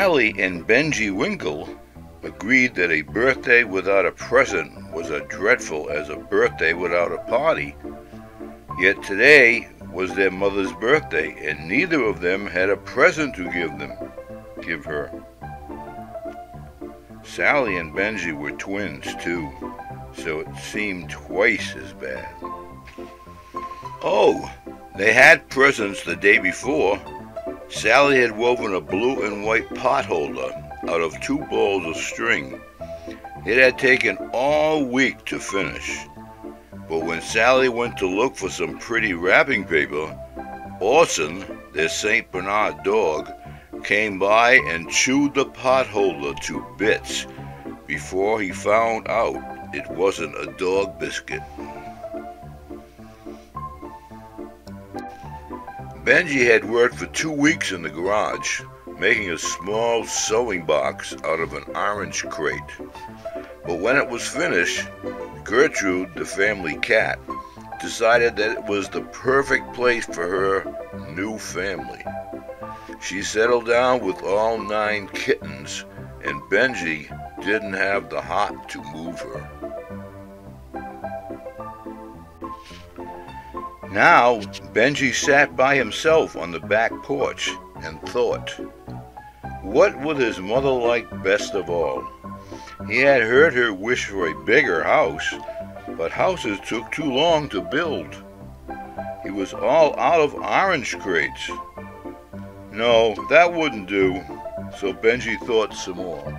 Sally and Benji Winkle agreed that a birthday without a present was as dreadful as a birthday without a party. Yet today was their mother's birthday, and neither of them had a present to give her. Sally and Benji were twins too, so it seemed twice as bad. Oh, they had presents the day before. Sally had woven a blue and white pot holder out of 2 balls of string. It had taken all week to finish. But when Sally went to look for some pretty wrapping paper, Orson, their St. Bernard dog, came by and chewed the pot holder to bits before he found out it wasn't a dog biscuit. Benji had worked for 2 weeks in the garage, making a small sewing box out of an orange crate. But when it was finished, Gertrude, the family cat, decided that it was the perfect place for her new family. She settled down with all 9 kittens, and Benji didn't have the heart to move her. Now, Benji sat by himself on the back porch and thought, what would his mother like best of all? He had heard her wish for a bigger house, but houses took too long to build. He was all out of orange crates. No, that wouldn't do, so Benji thought some more.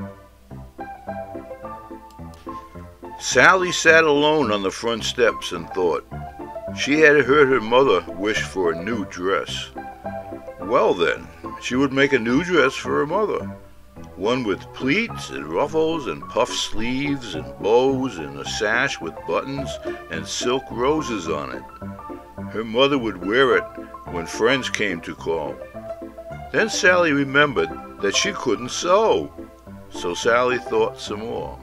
Sally sat alone on the front steps and thought. She had heard her mother wish for a new dress. Well then, she would make a new dress for her mother. One with pleats and ruffles and puff sleeves and bows and a sash with buttons and silk roses on it. Her mother would wear it when friends came to call. Then Sally remembered that she couldn't sew, so Sally thought some more.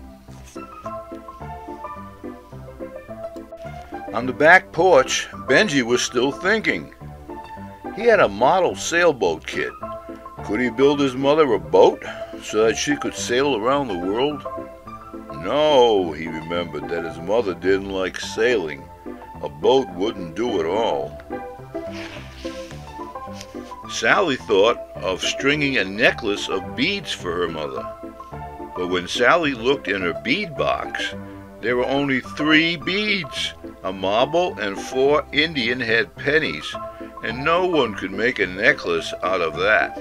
On the back porch, Benji was still thinking. He had a model sailboat kit. Could he build his mother a boat so that she could sail around the world? No, he remembered that his mother didn't like sailing. A boat wouldn't do it all. Sally thought of stringing a necklace of beads for her mother. But when Sally looked in her bead box, there were only 3 beads, a marble and 4 Indian head pennies, and no one could make a necklace out of that.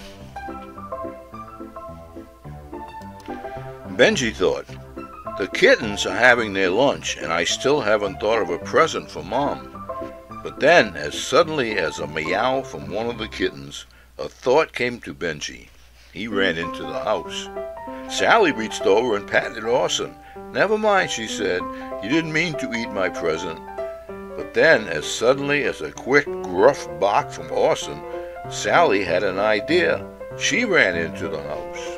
Benji thought, the kittens are having their lunch, and I still haven't thought of a present for Mom. But then, as suddenly as a meow from one of the kittens, a thought came to Benji. He ran into the house. Sally reached over and patted Orson. Never mind, she said, you didn't mean to eat my present. But then, as suddenly as a quick, gruff bark from Orson, Sally had an idea. She ran into the house.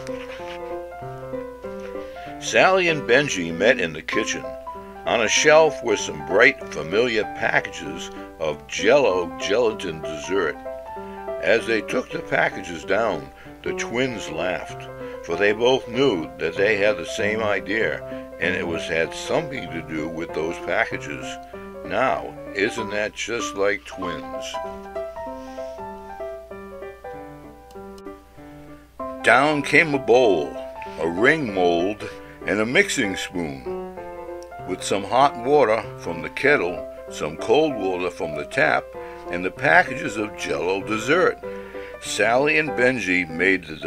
Sally and Benji met in the kitchen. On a shelf were some bright, familiar packages of Jell-O gelatin dessert. As they took the packages down, the twins laughed, for they both knew that they had the same idea, and it had something to do with those packages. Now, isn't that just like twins? Down came a bowl, a ring mold, and a mixing spoon, with some hot water from the kettle, some cold water from the tap, and the packages of Jell-O dessert. Sally and Benji made the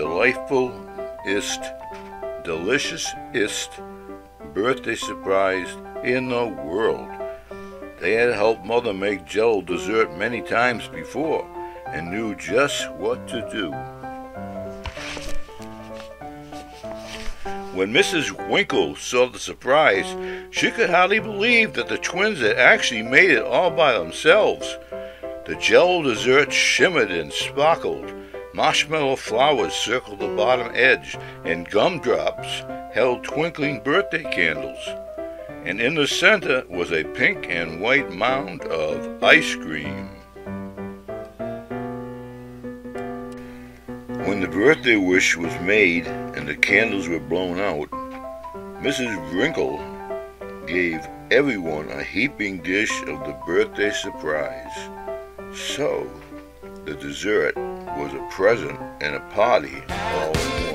deliciousest birthday surprise in the world. They had helped Mother make Jell-O dessert many times before and knew just what to do. When Mrs. Winkle saw the surprise, she could hardly believe that the twins had actually made it all by themselves. The Jell-O dessert shimmered and sparkled. Marshmallow flowers circled the bottom edge, and gumdrops held twinkling birthday candles. And in the center was a pink and white mound of ice cream. When the birthday wish was made and the candles were blown out, Mrs. Wrinkle gave everyone a heaping dish of the birthday surprise. So, the dessert was a present and a party all in one.